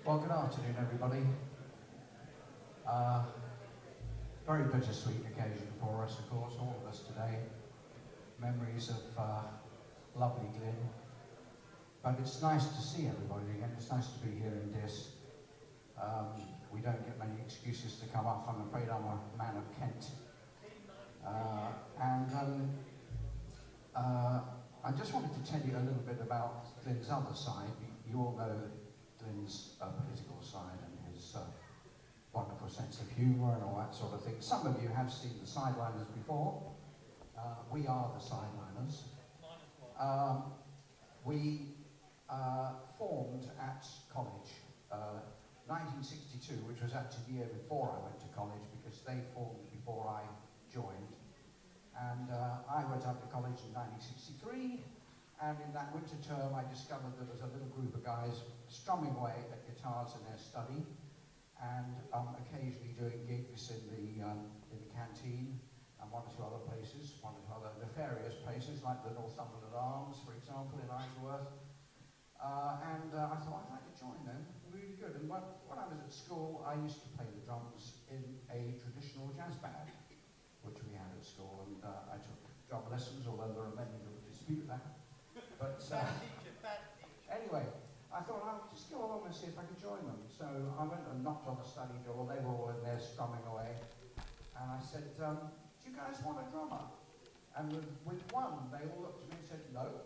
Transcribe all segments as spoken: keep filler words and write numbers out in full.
Well, good afternoon, everybody. Uh, very bittersweet occasion for us, of course, all of us today. Memories of uh, lovely Glyn. But it's nice to see everybody again. It's nice to be here in Dis. Um, we don't get many excuses to come up. I'm afraid I'm a man of Kent. Uh, and um, uh, I just wanted to tell you a little bit about Glyn's other side. You, you all know Glyn's uh, political side and his uh, wonderful sense of humour and all that sort of thing. Some of you have seen the Sideliners before. Uh, we are the Sideliners. Um, we uh, formed at college, uh, nineteen sixty-two, which was actually the year before I went to college, because they formed before I joined. And uh, I went up to college in nineteen sixty-three, and in that winter term I discovered there was a little group of guys strumming away at guitars in their study, and um, occasionally doing gigs in the, um, in the canteen, and one or two other places, one or two other nefarious places, like the Northumberland Arms, for example, in Isleworth. Uh, and uh, I thought, I'd like to join them, really good. And when, when I was at school, I used to play the drums in a traditional jazz band, which we had at school, and uh, I took drum lessons, although there are many who would dispute that. But uh, anyway, I thought I'll just go along and see if I could join them. So I went and knocked on the study door. They were all in there strumming away. And I said, um, do you guys want a drummer? And with, with one, they all looked at me and said, no.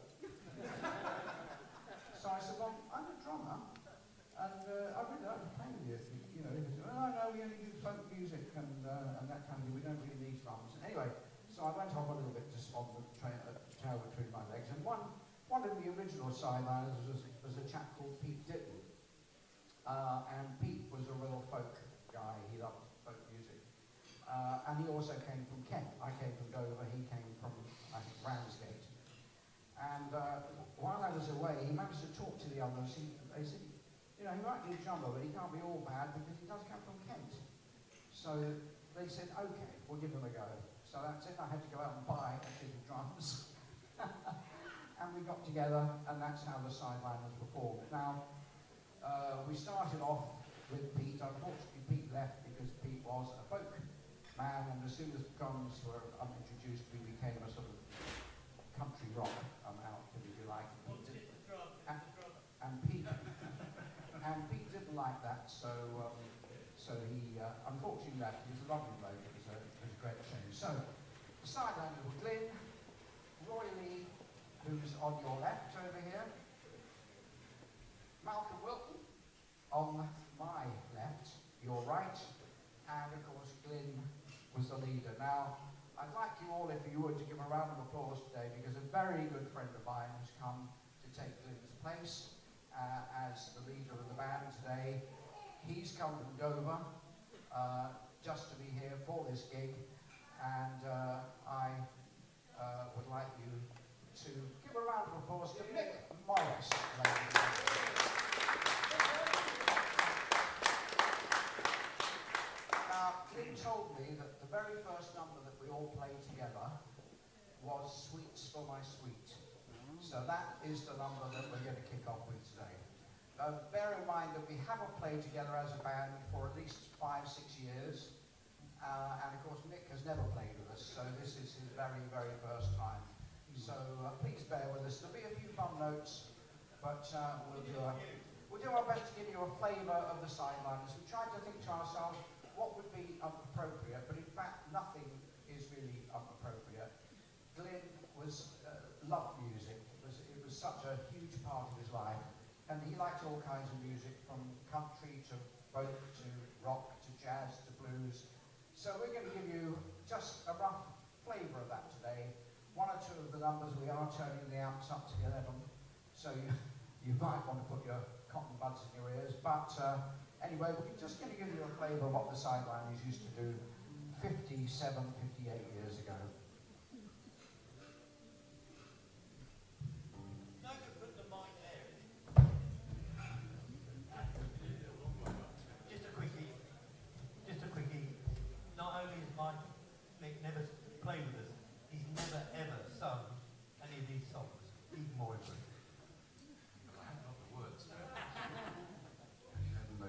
So I said, well, I'm a drummer, and uh, I really like to play with you. If you, you know, if it's, oh, no, we only do folk music and, uh, and that kind of thing. We don't really need drums. Anyway, so I went off a little bit just on the train, uh, tail between my legs. And one, one of the original Sideliners was, was a chap called Pete Ditton. Uh, and Pete was a real folk guy. He loved folk music. Uh, and he also came from Kent. I came from Dover. He came from, I think, Ramsgate. And uh, while I was away, he managed to talk to the others. He, they said, you know, he might be a drummer, but he can't be all bad because he does come from Kent. So they said, okay, we'll give him a go. So that's it. I had to go out and buy a few drums. And we got together, and that's how the Sideliners were formed. Now, uh, we started off with Pete. Unfortunately, Pete left because Pete was a folk man, and as soon as drums were um, introduced, we became a sort of country rock um, outfit, if you like. And Pete, didn't, and, and Pete and Pete didn't like that, so um, so he uh, unfortunately left. He was a lovely bloke. It was a, it was a great change. So the Sideliners were Glyn, Roy Lee, who's on your left over here, Malcolm Wilton on my left, your right, and of course Glyn was the leader. Now, I'd like you all, if you would, to give a round of applause today, because a very good friend of mine has come to take Glyn's place uh, as the leader of the band today. He's come from Dover uh, just to be here for this gig, and uh, I uh, would like you to give a round of applause to Mick Morris. Now, Glyn told me that the very first number that we all played together was Sweets for My Sweet. So that is the number that we're going to kick off with today. Uh, bear in mind that we haven't played together as a band for at least five, six years. Uh, and of course, Mick has never played with us, so this is his very, very first time. So uh, please bear with us. There'll be a few fun notes, but uh, we'll, do a, we'll do our best to give you a flavour of the Sideliners. We tried to think to ourselves, what would be appropriate, but in fact nothing is really appropriate. Glyn was uh, loved music. It was, it was such a huge part of his life, and he liked all kinds of music, from country to folk to rock to jazz to blues. So we're going to give you just a rough flavour of that today. One or two of the numbers we are turning the amps up to eleven, so you, you might want to put your cotton buds in your ears, but uh, anyway, we're just going to give you a flavour of what the Sideliners used to do fifty-seven, fifty-eight years ago. No, you put the mic there. Just a quickie. Just a quickie. Not only is Mike Mick never played with us, he's never ever sung any of these songs. Even more important. I haven't got the words.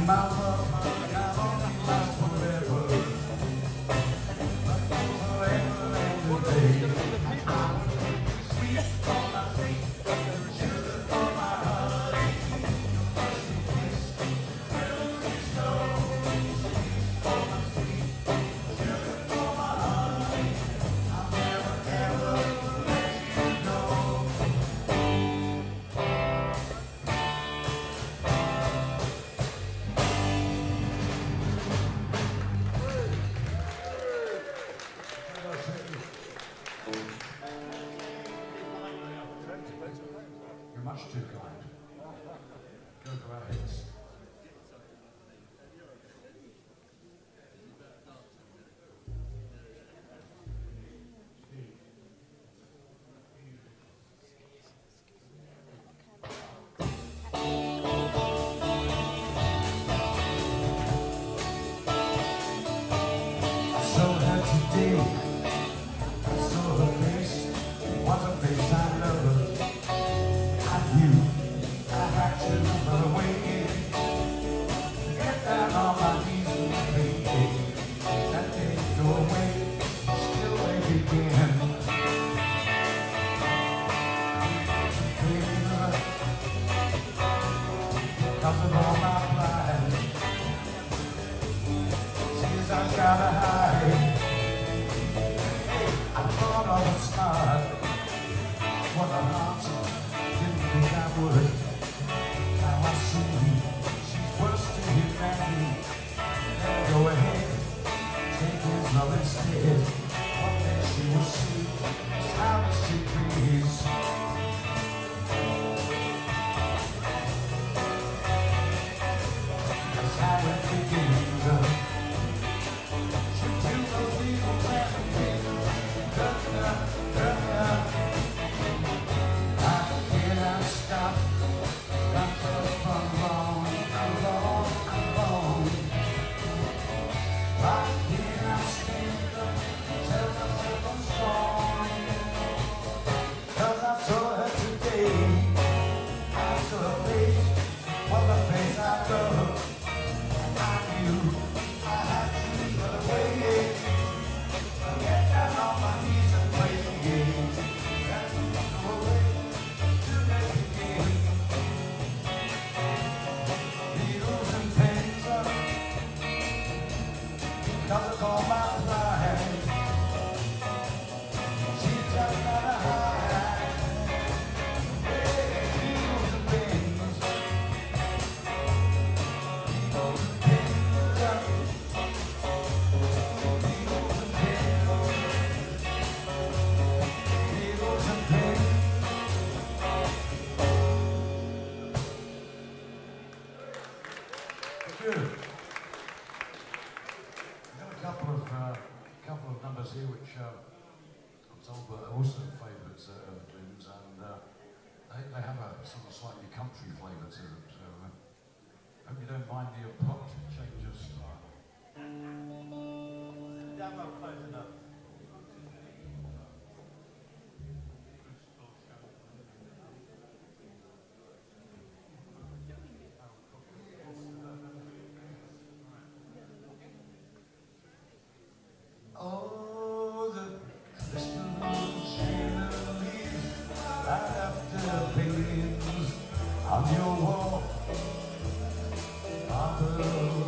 Much too kind. Go to our heads. I saw her today. I saw her face. It was a face I loved. Gotta hide. I thought I was smart. What a answer. Didn't think I would. Now I see she's worse to him than me. Let her go ahead. Take his love instead. One day she will see just how much she please. That's how it begins. Here, which uh, I'm told are also favourites uh, of Glyn's, and uh, they, they have a sort of slightly country flavour to them, so uh, hope you don't mind the abrupt change of style. Demo close enough. On your wall, on the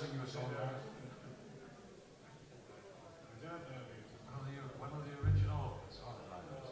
sing you a song? One of the, one of the original Sideliners.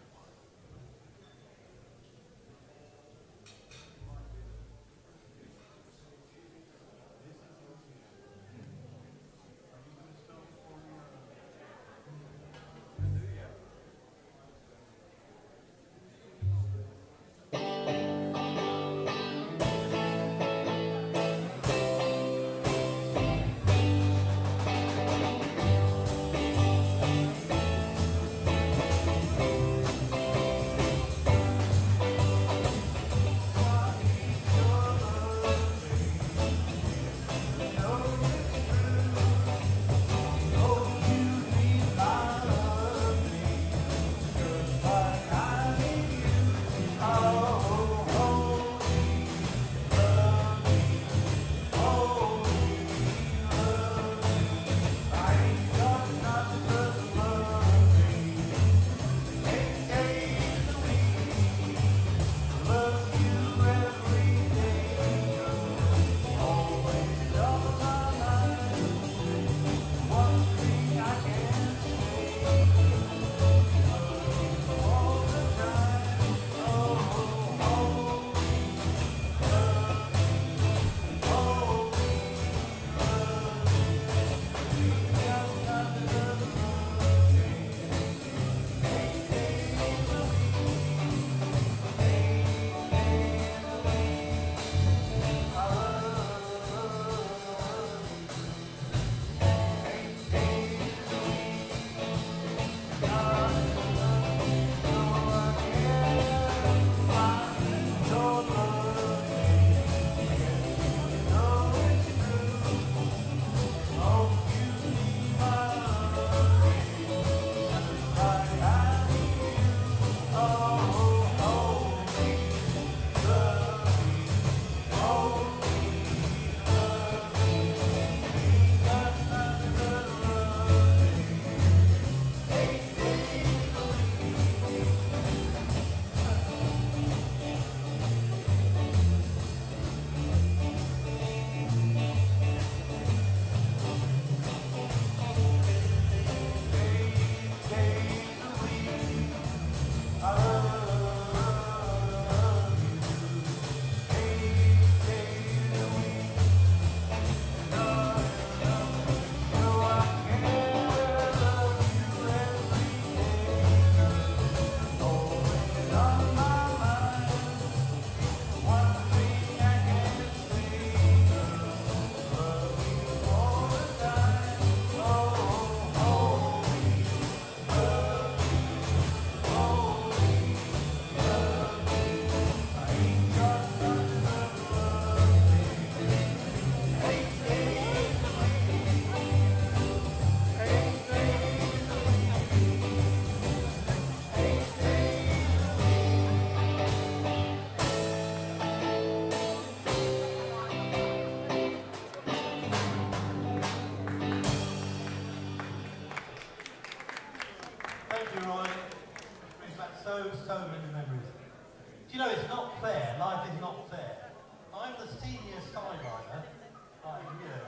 so, so many memories. Do you know, it's not fair. Life is not fair. I'm the senior sideliner, like here,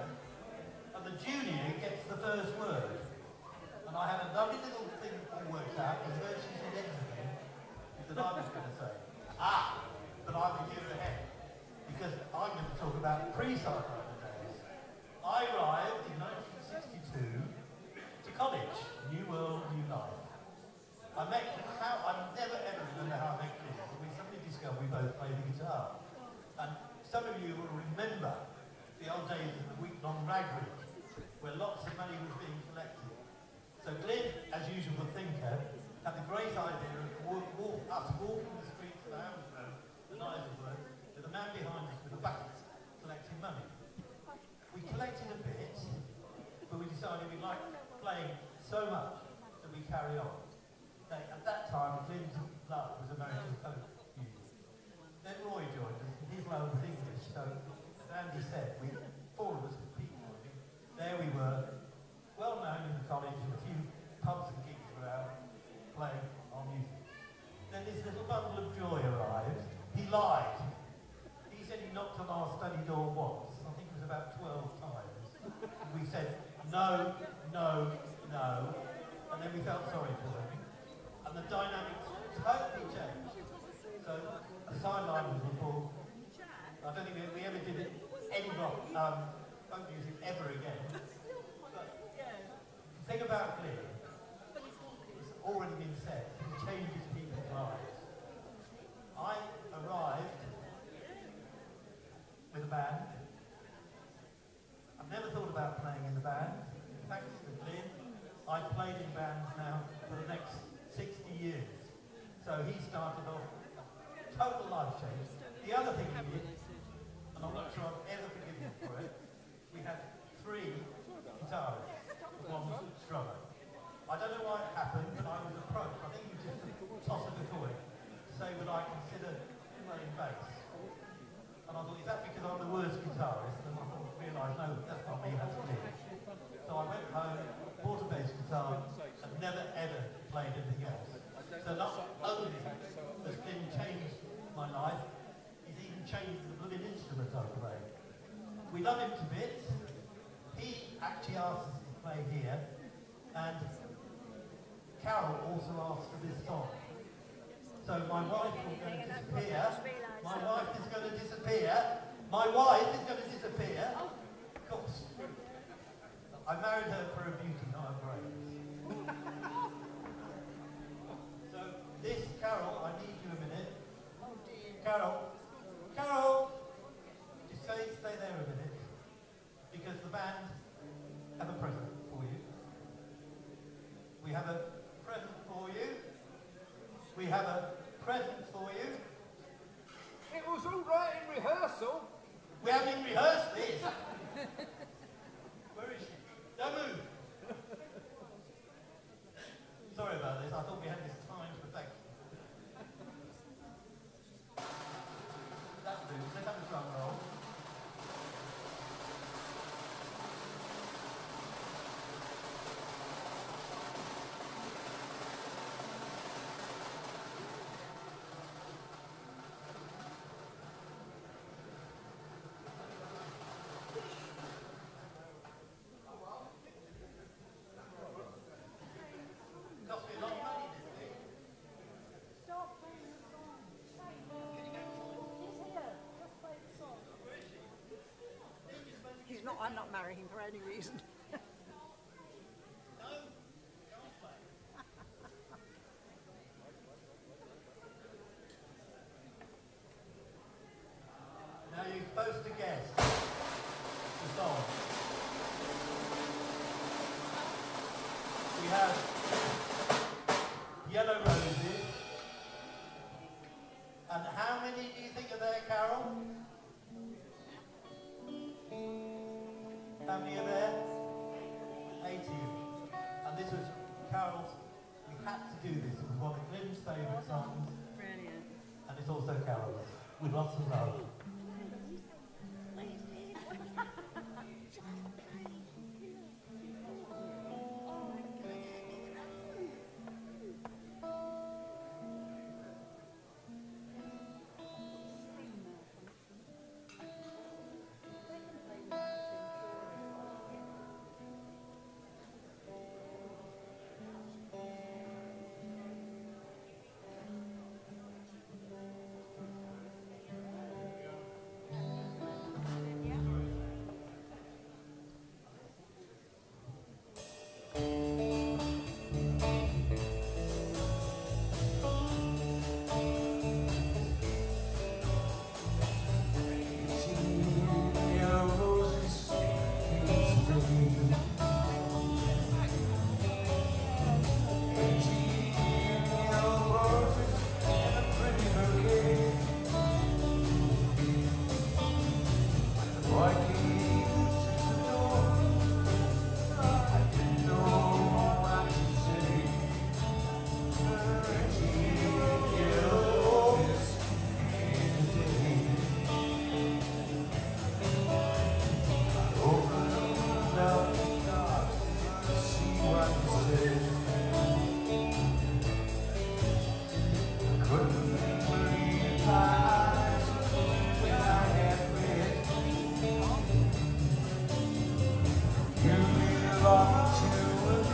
and the junior gets the first word. And I had a lovely little thing all worked out, as though she said everything that I was going to say. Ah, but I'm a year ahead, because I'm going to talk about pre-sideliner days. I arrived in nineteen sixty-two to college, New World, New Life. I met, how, I never ever remember how I met Glyn, but we suddenly discovered we both played the guitar. And some of you will remember the old days of the week-long rag week, where lots of money was being collected. So Glyn, as usual, the thinker, had the great idea of walk, walk, us walking the streets of Hounslow, the Knightley, with a man behind us with a bucket collecting money. We collected a bit, but we decided we liked playing so much that we carry on. At that time, Glyn's love was American folk music. Then Roy joined us, and his love was English. So, as Andy said, we, four of us were people. There we were, well known in the college, and a few pubs and gigs were out playing our music. Then this little bundle of joy arrived. He lied. He said he knocked on our study door once. I think it was about twelve times. no, no, no. And then we felt sorry for them. And the dynamics totally changed. So the Sideliners were born. I don't think we ever did it any rock. Um, won't use it ever again. But the thing about Glyn, it's already been said, it changes people's lives. I arrived with a band. I've never thought about playing in the band. Thanks to Glyn, I've played in bands now for the next sixty years. So he started off a total life change. The other thing he did, and I'm not sure I've ever forgiven him for it, we had three guitarists, one drummer. I don't know why it happened, but I was approached. I think he was just a toss of a coin to say, would I consider playing bass? And I thought, is that because I'm the worst guitarist? And I thought, realised, no, that's not me, that's Glyn. So I went home, bought a bass guitar, and never ever played anything else. So not only has Glyn changed my life, he's even changed the blooming instrument I play. We love him to bits. He actually asked us to play here, and Carol also asked for this song. So my wife is going to disappear. My wife is going to disappear. My wife is going to disappear. Of course. I married her for her beauty, not her brains. So this, Carol, I need you a minute. Carol, Carol, just stay, stay there a minute, because the band have a present for you. We have a present for you. We have a present for you. It was all right in rehearsal. We haven't rehearsed this. Where is she? Don't move. Sorry about this. I thought we had this time perfection. That'll do. Let's have a drum roll. Cost me a lot of money, this thing. Stop playing the song. Say, he's here. Just play the song. Where is she? He's not. I'm not marrying him for any reason. No, can't play. Now you're supposed to guess the song. We have Yellow Roses. And how many do you think are there, Carol? How many are there? eighty. And this was Carol's, we had to do this. It was one of Glyn's favourite songs. Brilliant. And it's also Carol's, with lots of love.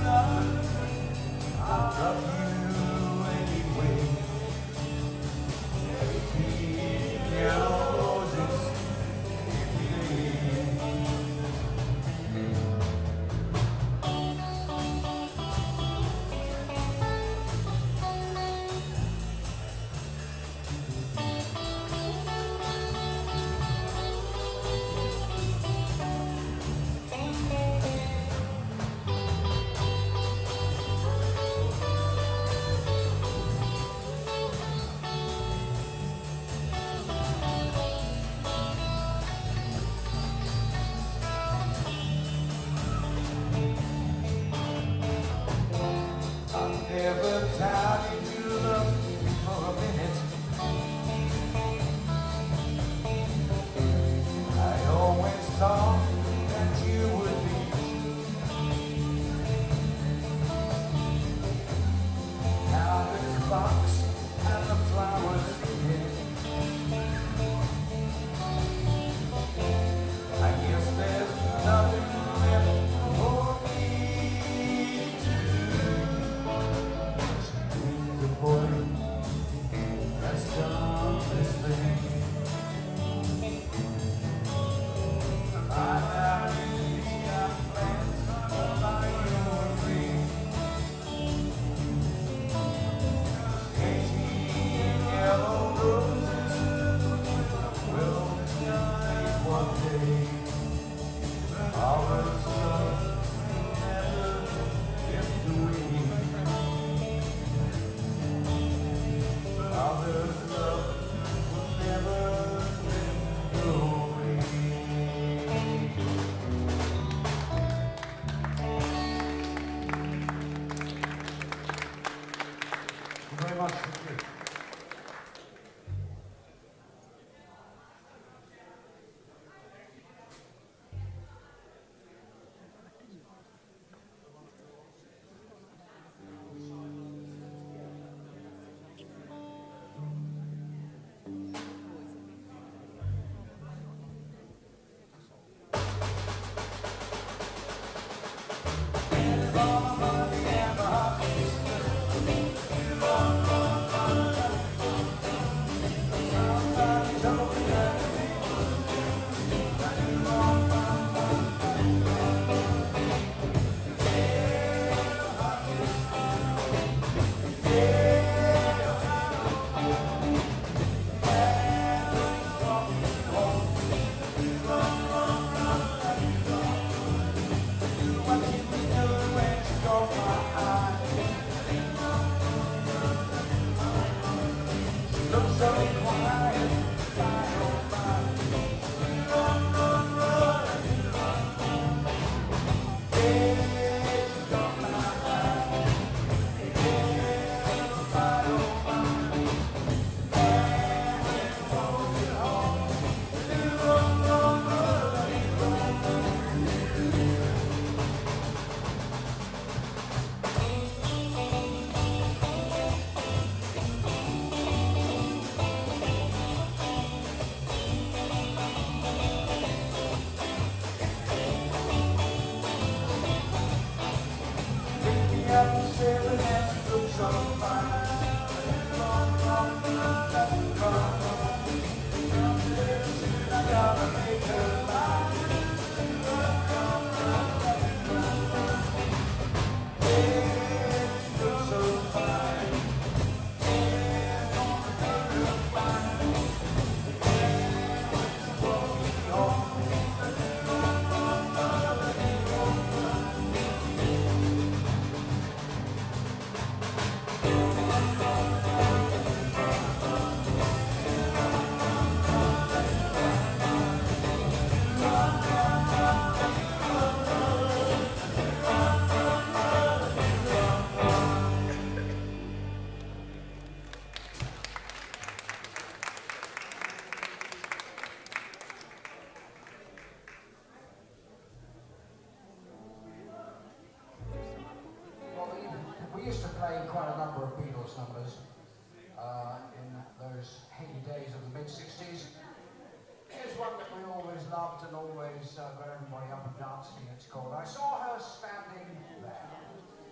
numbers uh, in those heady days of the mid sixties. Here's one that we always loved and always uh, got everybody up and dancing. It's called I Saw Her Standing There.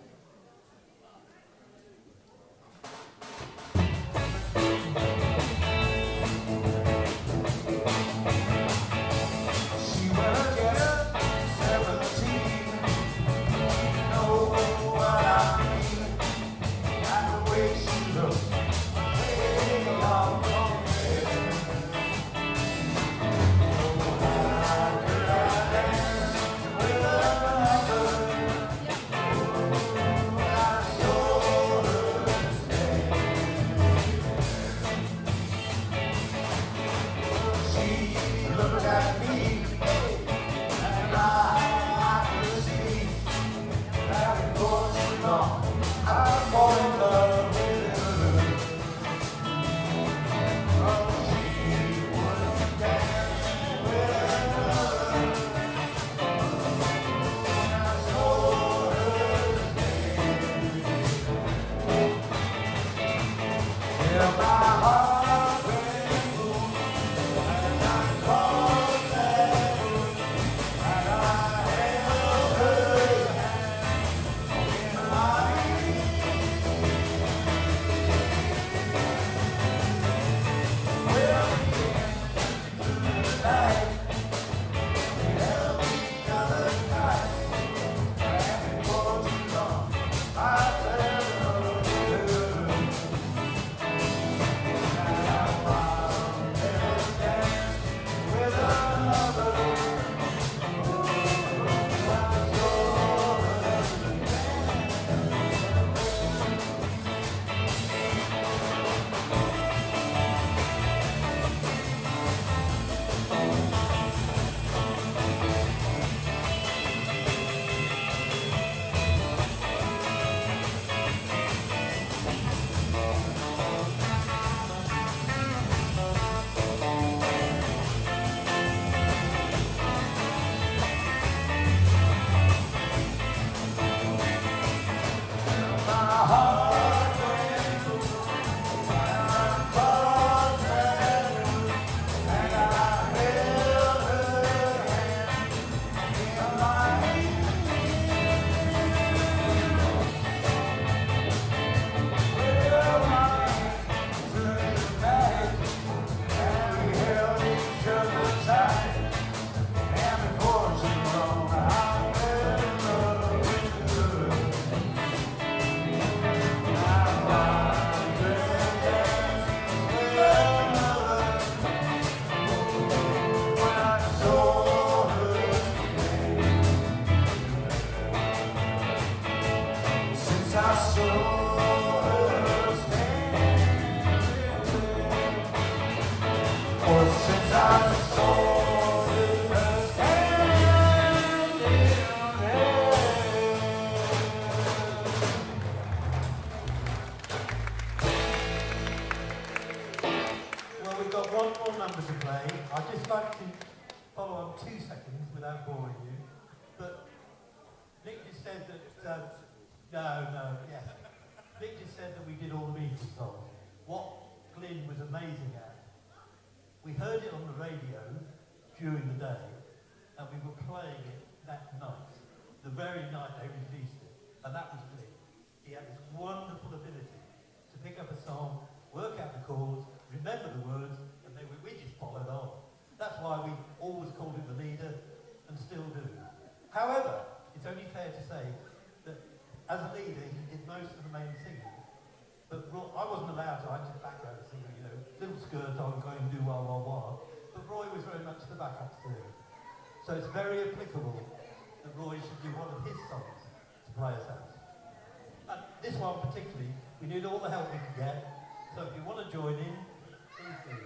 uh, no, no, yeah. Mick just said that we did all the Beatles songs. What Glyn was amazing at, we heard it on the radio during the day, and we were playing it that night, the very night they released it, and that was Glyn. He had this wonderful ability to pick up a song, work out the chords, remember the words, and they were, we just followed on. That's why we always called him the leader, and still do. However, it's only fair to say that as a leader, he did most of the main singing. But Roy, I wasn't allowed to, I did background singing, you know, little skirt on, going and do wah wah wah. But Roy was very much the backup singer. So it's very applicable that Roy should do one of his songs to play us out. And this one particularly, we need all the help we can get. So if you want to join in, please do.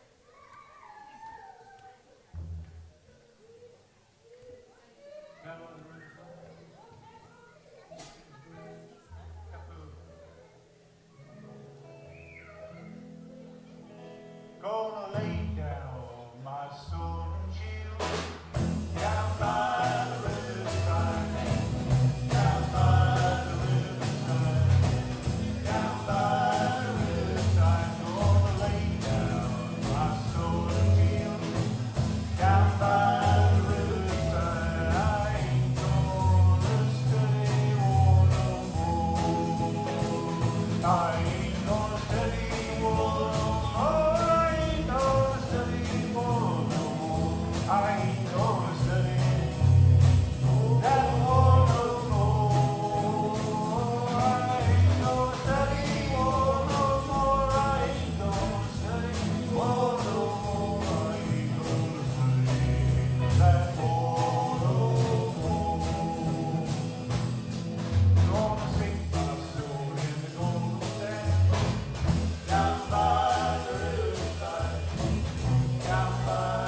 Gonna lay down my sword and shield down by the riverside, down by the riverside, down by the riverside. Gonna lay down my sword and shield down by the riverside. I ain't gonna study war no more. I ain't gonna study war no more. I ain't gonna study that war no more. I ain't gonna study war no more. I ain't gonna study war no more. I ain't gonna study that war no more. Gonna sink my soul in the golden sand down by the riverside, down by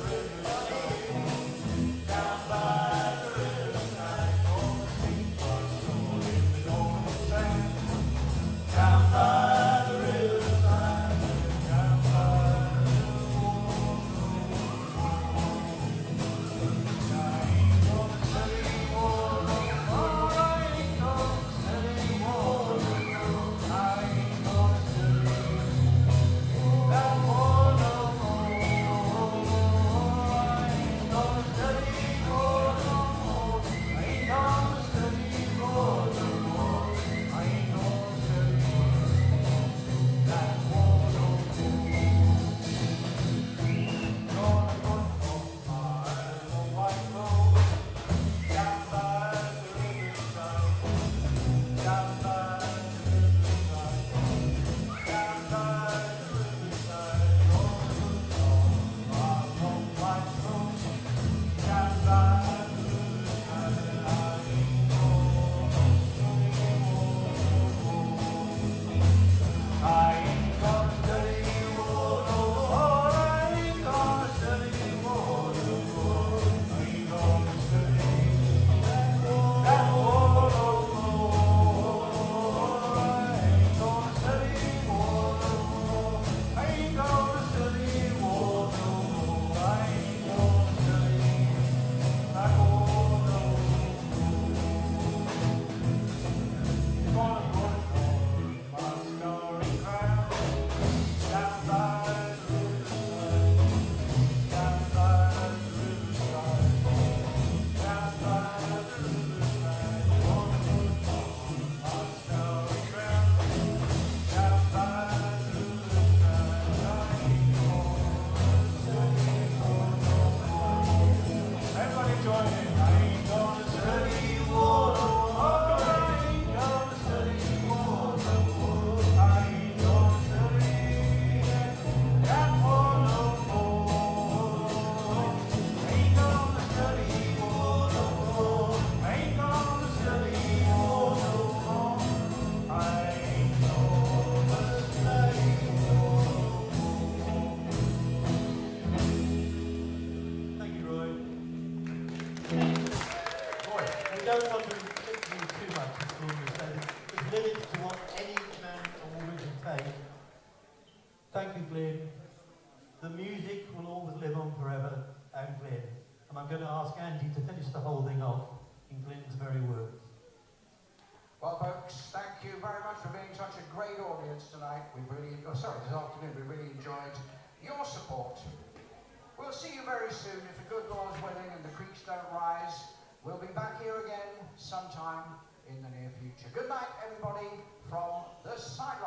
Thank you, Glyn. The music will always live on forever, and Glyn. And I'm going to ask Andy to finish the whole thing off in Glyn's very words. see you very soon if the good Lord's willing and the creeks don't rise. We'll be back here again sometime in the near future. Good night, everybody, from the Sideliners.